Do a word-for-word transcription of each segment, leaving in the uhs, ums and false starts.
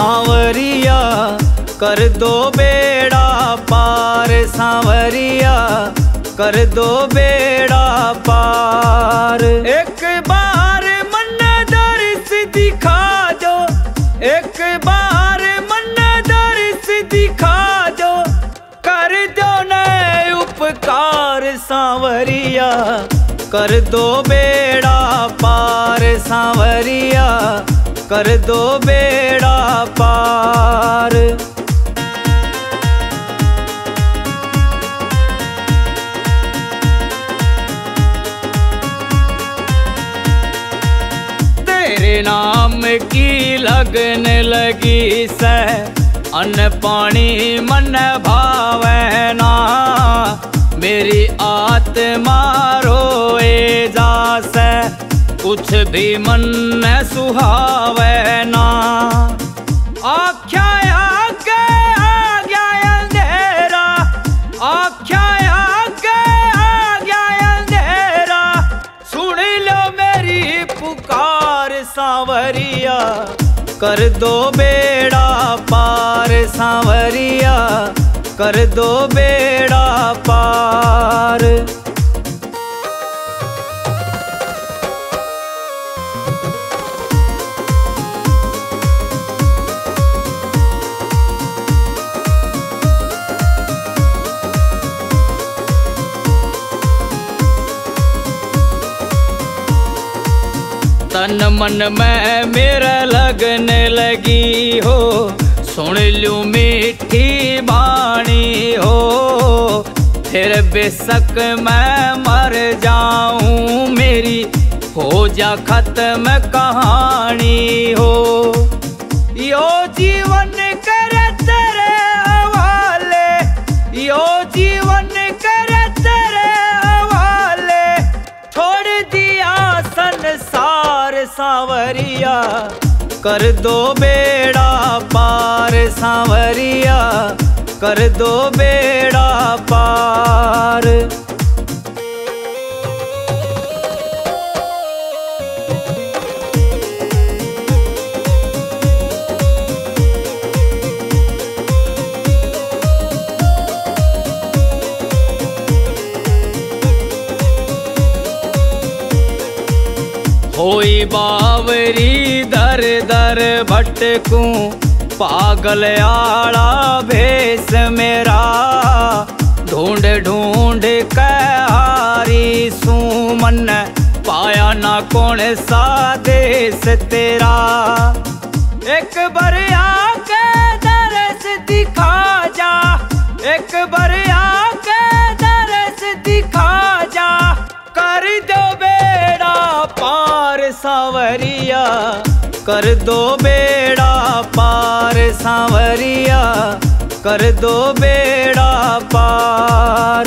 सांवरिया कर दो बेड़ा पार, सांवरिया कर दो बेड़ा पार। एक बार मन दर्श दिखा दो, एक बार मन दर्श दिखा दो, कर दो नए उपकार सांवरिया कर दो बेड़ा पार, सांवरिया कर दो बेड़ा पार। तेरे नाम की लगन लगी से, अन्न पानी मन भावे ना, मेरी आत्मा रोए जासे, कुछ भी मन न सुहावे ना। आख्या आगे आ गया अंधेरा, आख्या आगे आ गया अंधेरा, सुन लो मेरी पुकार सांवरिया कर दो बेड़ा पार, सांवरिया कर दो बेड़ा पार। तन मन में मेरा लगने लगी हो, सुन लूं मीठी बाणी हो, फिर बेशक मैं मर जाऊं, मेरी हो जा खत्म कहानी हो। यो जीवन करे तेरे हवाले, यो जीवन करे तेरे हवाले, छोड़ दिया संसार सांवरिया कर दो बेड़ा पार, सांवरिया कर दो बेड़ा पार। होई बावरी दर दर भटकूं, पागल आड़ा भेस मेरा, ढूंढ ढूंढ के हारी सू, मन पाया ना कौन सा देश तेरा। एक बार आके दर्श दिखा जा, एक बार आके दर्श दिखा जा, कर दो बेड़ा पार सांवरिया कर दो बेड़ा पार, सांवरिया कर दो बेड़ा पार।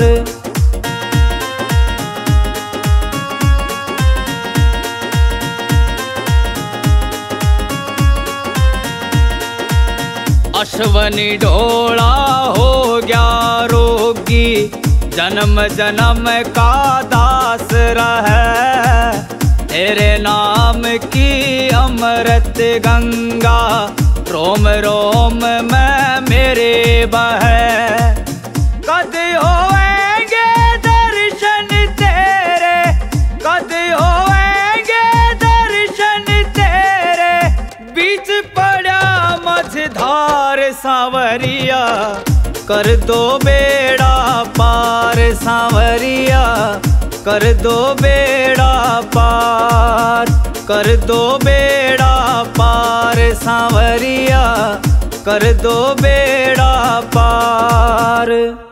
अश्वनी ढोला हो गया रोगी, जन्म जन्म का दास रहे, तेरे नाम की अमृत गंगा रोम रोम में मेरे बहे। कद होएंगे दर्शन तेरे, कद होएंगे दर्शन तेरे, बीच पड़ा मझधार सांवरिया कर दो बेड़ा पार, सांवरिया कर दो बेड़ा पार, कर दो बेड़ा पार, सांवरिया कर दो बेड़ा पार।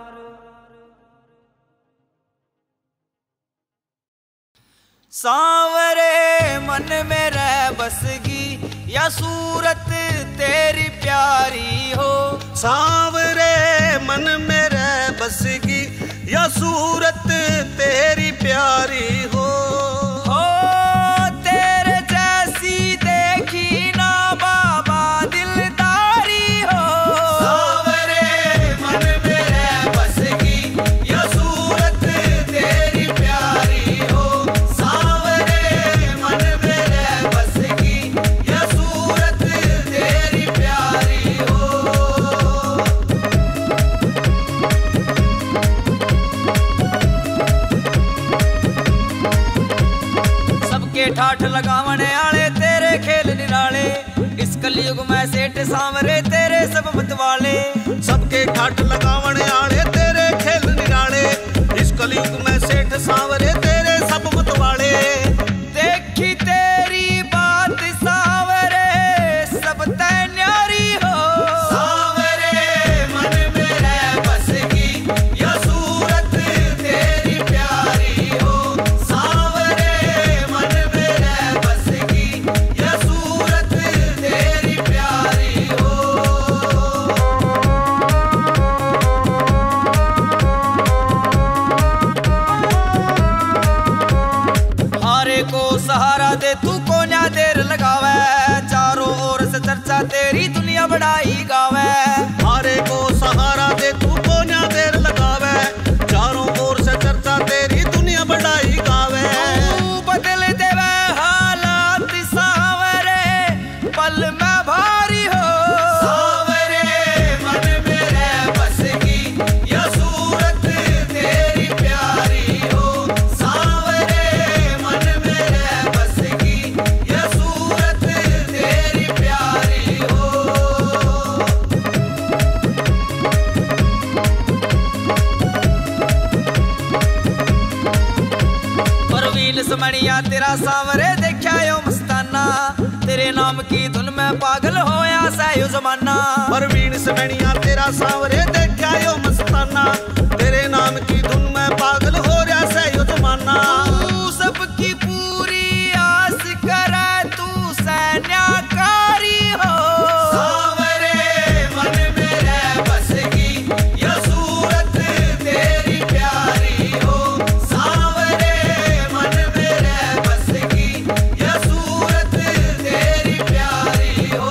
सांवरे मन में रह बसगी या सूरत तेरी प्यारी हो, सांवरे मन में रह बसगी या सूरत तेरी प्यारी हो। हो तेरे जैसी देखी ना बाबा दिलदारी हो, सांवरे मन में रह बसगी या सूरत तेरी प्यारी हो, सांवरे मन में रह बसगी या सूरत तेरी प्यारी सबके ठाठ लगावने आले तेरे खेल निराले, इस कलयुग में सेठ सांवरे तेरे सब मतवाले। सबके ठाठ लगावने आले तेरे खेल निराले, इस कलयुग में सेठ सांवरे तेरे सब मतवाले। देखी तेरी बात सांवरे सब तय न्यारी हो, सांवरे मन में रह बसगी या सूरत तेरी प्यारी हो, सांवरे मन में रह बसगी या सूरत तेरी प्यारी हो। हारे को सहारा दे तू को न्या देर लगावे, चारों ओर से चर्चा तेरी दुनिया बढ़ाई गावे। हारे को सहारा दे तू को न्या देर लगावे, चारों ओर से चर्चा तेरी दुनिया बढ़ाई गावे। तू बदल देवे हालात सांवरे पल में भारी हो, सांवरे मन में रह बसगी या सूरत तेरी प्यारी हो, सांवरे मन में रह बसगी या सूरत तेरी प्यारी हो। परवीन समणिया तेरा सांवरे देखा यो मस्ताना, तेरे नाम की धुन में पागल होया सयो जमाना। परवीन समणिया तेरा सांवरे देखा यो मस्ताना, तेरे नाम की धुन में पागल हो रहा से यो जमाना। तू सबकी पूरी आस करे तू सैन्यकारी हो, सांवरे मन में रह बसगी या सूरत तेरी प्यारी हो, सांवरे मन में रह बसगी या सूरत तेरी प्यारी हो।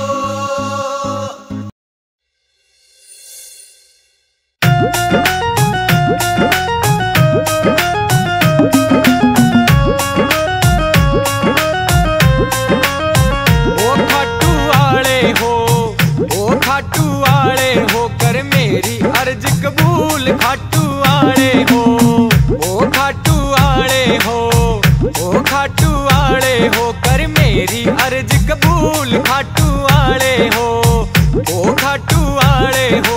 ओ खाटू वाले हो, ओ खाटू वाले हो कर मेरी अर्ज कबूल। खाटू वाले हो, ओ खाटू वाले हो, ओ खाटू वाले हो कर मेरी अर्ज कबूल। खाटू वाले हो, ओ खाटू वाले हो।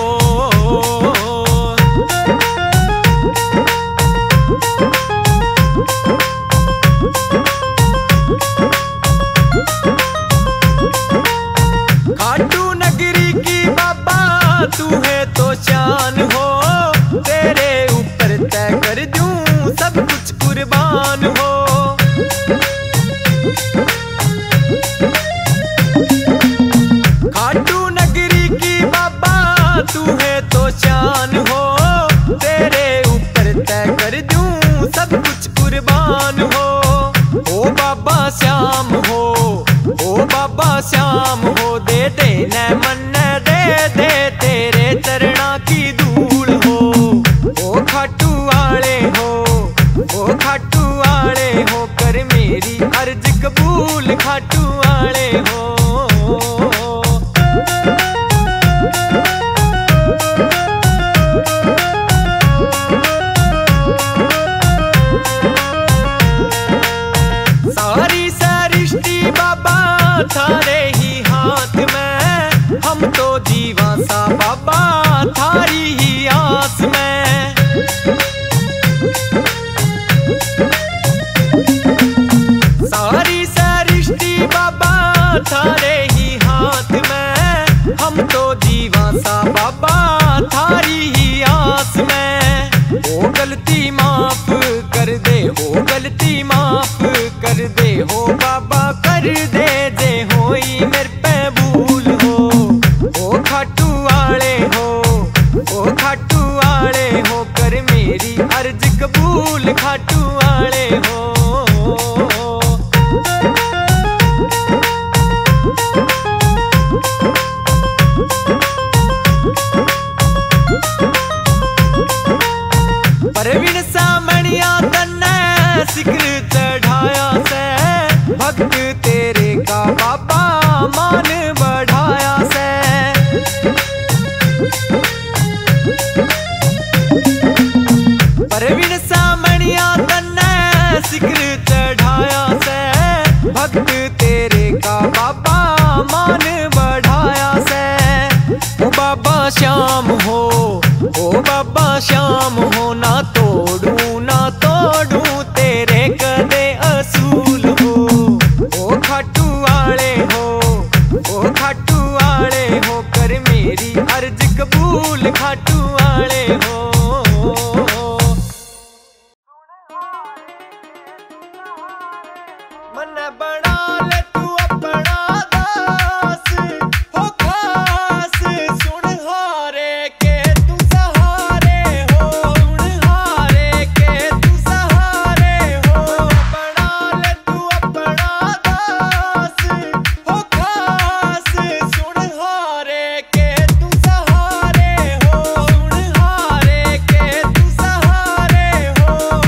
खाटू नगरी की बाबा तू है तो शान हो, तेरे ऊपर तय कर दूं सब कुछ कुर्बान हो। खाटू नगरी की बाबा तू है तो शान हो, तेरे ऊपर तय कर दूं सब कुछ कुर्बान हो। ओ बाबा श्याम हो, ओ बाबा श्याम हो, दे दे न मन दे दे तेरे चरणा की धूल हो। ओ खाटू वाले हो, ओ खाटू वाले हो कर मेरी अर्ज कबूल। खाटू वाले हो। सारी सृष्टि बाबा थारे ही हाथ में, हम तो जीवा सा बाबा थारी ही आस में। सारी सृष्टि बाबा थारे भक्त तेरे का बाबा मान बढ़ाया से। ओ बाबा श्याम हो, ओ बाबा श्याम हो, ना तोड़ू ना तोड़ू तेरे कदे असूल हो। ओ खाटू वाले हो, ओ खाटू वाले हो, कर मेरी अर्ज कबूल खाटू वाले हो। मन बना ले तू अपना दास हो खास, सुन हारे के तू सहारे हो, सुन हारे के तू सहारे हो। बना ले तू अपना दास हो खास, सुन हारे के तू सहारे हो, सुन हारे के तू सहारे हो।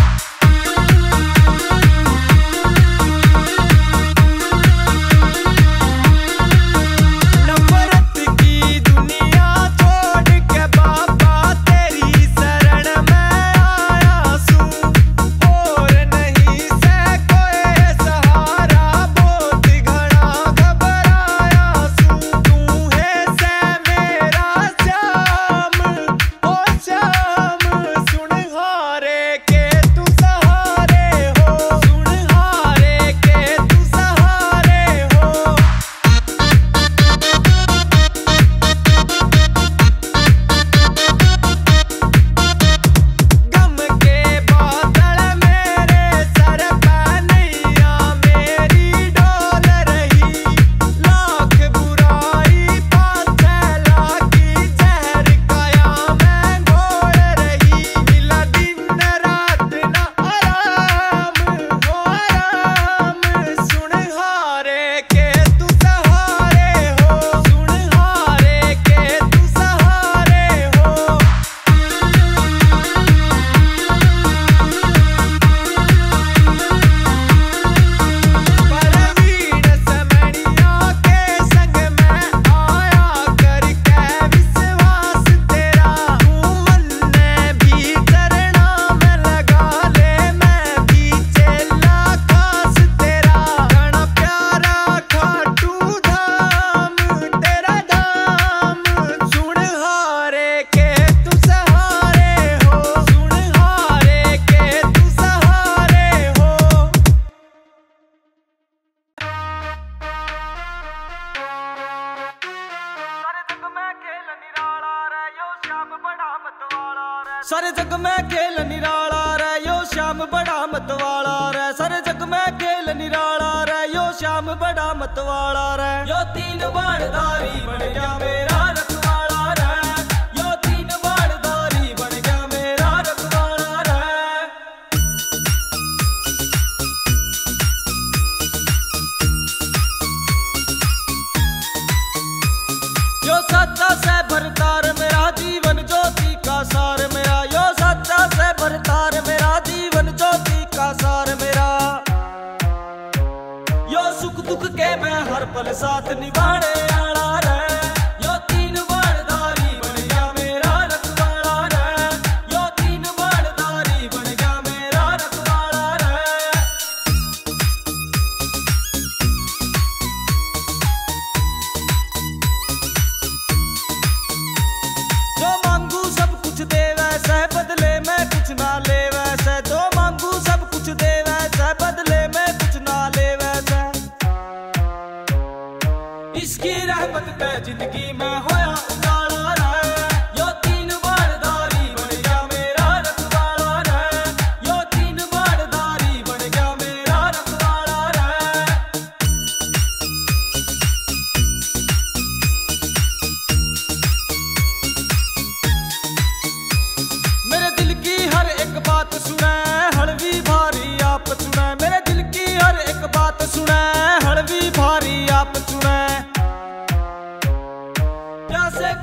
नफरत की दुनिया छोड़ के बाबा तेरी शरण में आया सू, और नहीं से कोई सहारा बहुत घना घबराया सू। तू है से मेरा श्याम ओ श्याम, सुन हारे के तू सहारे हो, सुन हारे के तू सहारे हो। गम के बादल मेरे सर पे नैया मेरी डोल रही, लाख बुराई पाछे लागी जहर काया मैं घोल रही। मिला दिन रात ना आराम हो आराम, सुन हारे के तू सहारे हो, सुन हारे के तू सहारे हो। परवीन समणिया के संग में आया करके विश्वास तेरा, तू मन ने भी चरणा में लगा ले, मैं भी चेला खास तेरा। घना प्यारा खाटू धाम तेरा धाम, सुन हारे के तू सहारे हो, सुन हारे के तू सहारे हो। सारे जग में खेल निराला रे यो श्याम बड़ा मतवाला रे, सारे जग में खेल निराला रे यो श्याम बड़ा मतवाला रे। यो तीन बाणधारी बन गया मेरा रखवाला रे, यो तीन बाणधारी बन गया मेरा रखवाला रे। यो सच्चा से भरतार मेरा जीवन ज्योति का सार मेरा, यो सच्चा से भरतार मेरा जीवन ज्योति का सार मेरा। यो सुख दुख के मैं हर पल साथ निभाने आला रे, यो तीन बाणधारी बन गया मेरा रखवाला रे, यो तीन बाणधारी बन गया मेरा रखवाला रे। जो मांगू सब कुछ दे वैसे, बदले में कुछ ना ले वैसे, जो मांगू सब कुछ दे वैसे, बदले में कुछ ना ले वैसे। इसकी रहमत पे जिंदगी में होया उजाला रे, यो तीन बाणधारी बन गया मेरा रखवाला रे, यो तीन बाणधारी बन गया मेरा रखवाला रे। मेरे दिल की हर एक बात सुने, हड़वी भारी आप सुने, मेरे दिल की हर एक बात सुने, हड़वी भारी आप सुने। प्यासे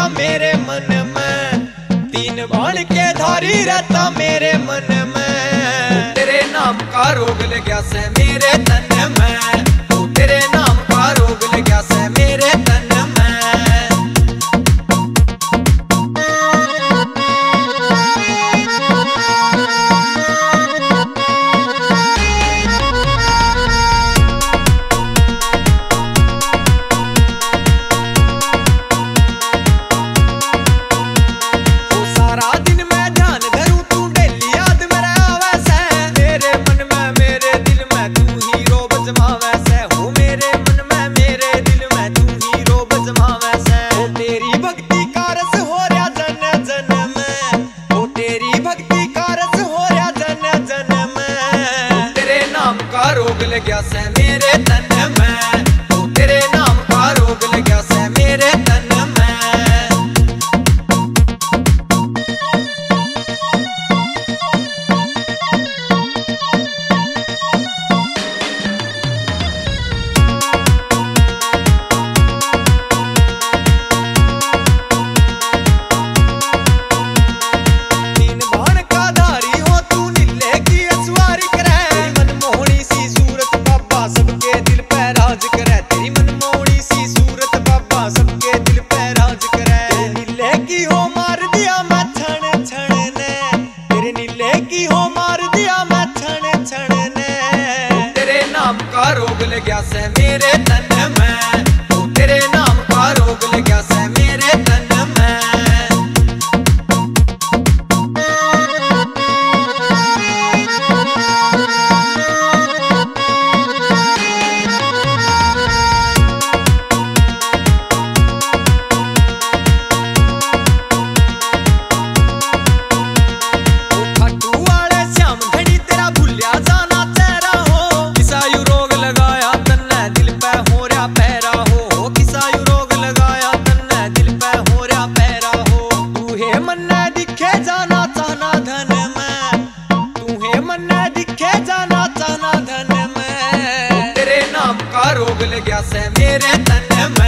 मेरे मन में, तीन बाण के धारी रहता मेरे मन में। तेरे नाम का रोग लग गया से मेरे तन में, तेरे नाम का रोग लग गया से मेरे तन में। रोग लग गया से मेरे तन में, ओ तेरे नाम का रोग लग गया से मेरे तन में। तीन बाण का धारी हो तू नीले की असवारी करे, मनमोहनी सी सूरत बाबा सबके दिल पे राज करे। तेरी मनमोहनी सी सूरत बाबा सबके दिल पे राज करे। नीले की हो मार दिया मैं छण छण ने, तेरे नीले की हो मार दिया मैं छण छण ने। तेरे नाम का रोग लग गया से मेरे तन में, ओ तेरे नाम का रोग लग गया से मेरे तन में। रोग लग गया से मेरे तन में।